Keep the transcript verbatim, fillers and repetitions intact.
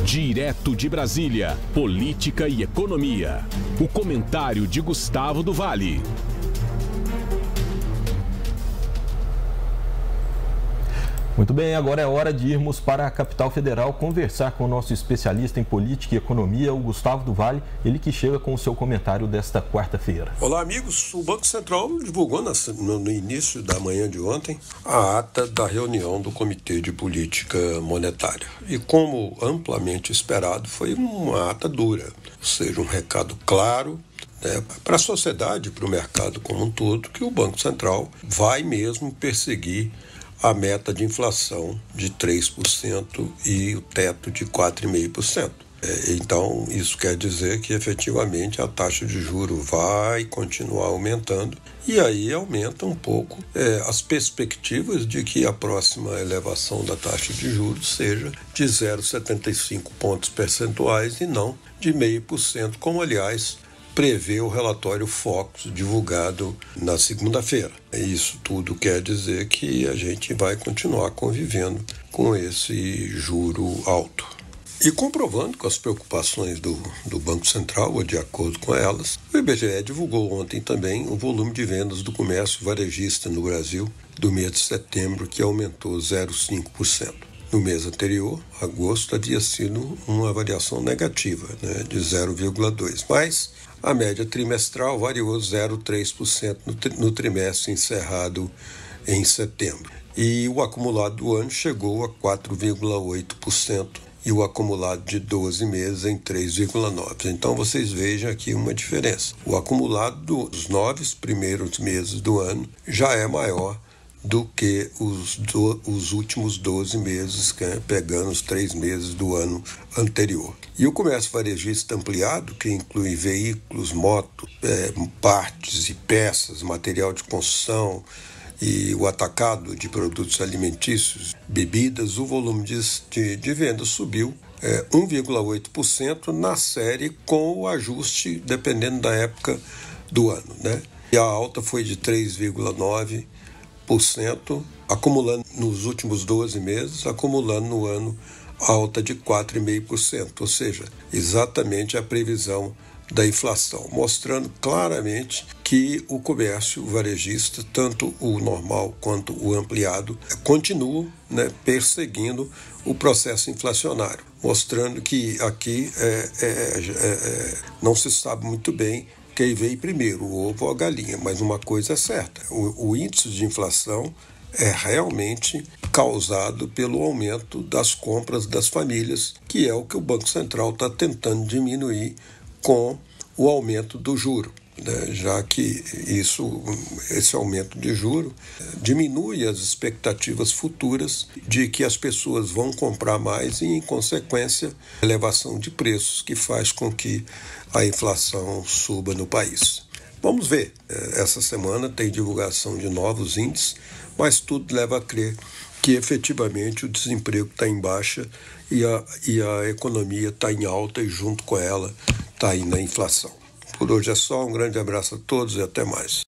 Direto de Brasília, política e economia. O comentário de Gustavo do Vale. Muito bem, agora é hora de irmos para a capital federal conversar com o nosso especialista em política e economia, o Gustavo do Vale, ele que chega com o seu comentário desta quarta-feira. Olá, amigos. O Banco Central divulgou no início da manhã de ontem a ata da reunião do Comitê de Política Monetária. E como amplamente esperado, foi uma ata dura, ou seja, um recado claro, né, para a sociedade, para o mercado como um todo, que o Banco Central vai mesmo perseguir a meta de inflação de três por cento e o teto de quatro vírgula cinco por cento. É, então, isso quer dizer que, efetivamente, a taxa de juros vai continuar aumentando e aí aumenta um pouco é, as perspectivas de que a próxima elevação da taxa de juros seja de zero vírgula setenta e cinco pontos percentuais e não de zero vírgula cinco por cento, como, aliás, prevê o relatório Focus divulgado na segunda-feira. Isso tudo quer dizer que a gente vai continuar convivendo com esse juro alto. E comprovando com as preocupações do, do Banco Central, ou de acordo com elas, o I B G E divulgou ontem também o volume de vendas do comércio varejista no Brasil do mês de setembro, que aumentou zero vírgula cinco por cento. No mês anterior, agosto, havia sido uma variação negativa, né, de zero vírgula dois por cento, mas a média trimestral variou zero vírgula três por cento no, tri- no trimestre encerrado em setembro. E o acumulado do ano chegou a quatro vírgula oito por cento e o acumulado de doze meses em três vírgula nove por cento. Então vocês vejam aqui uma diferença. O acumulado dos nove primeiros meses do ano já é maior do que os, do, os últimos doze meses, né, pegando os três meses do ano anterior. E o comércio varejista ampliado, que inclui veículos, motos, é, partes e peças, material de construção e o atacado de produtos alimentícios, bebidas, o volume de, de, de vendas subiu é, um vírgula oito por cento na série com o ajuste dependendo da época do ano, né? E a alta foi de três vírgula nove por cento, acumulando nos últimos doze meses, acumulando no ano alta de quatro vírgula cinco por cento, ou seja, exatamente a previsão da inflação, mostrando claramente que o comércio varejista, tanto o normal quanto o ampliado, continua, né, perseguindo o processo inflacionário, mostrando que aqui é, é, é, não se sabe muito bem quem veio primeiro, o ovo ou a galinha, mas uma coisa é certa, o, o índice de inflação é realmente causado pelo aumento das compras das famílias, que é o que o Banco Central está tentando diminuir com o aumento do juro, né? Já que isso, esse aumento de juro diminui as expectativas futuras de que as pessoas vão comprar mais e, em consequência, elevação de preços que faz com que a inflação suba no país. Vamos ver, essa semana tem divulgação de novos índices, mas tudo leva a crer que efetivamente o desemprego está em baixa e a, e a economia está em alta e junto com ela está aí na inflação. Por hoje é só, um grande abraço a todos e até mais.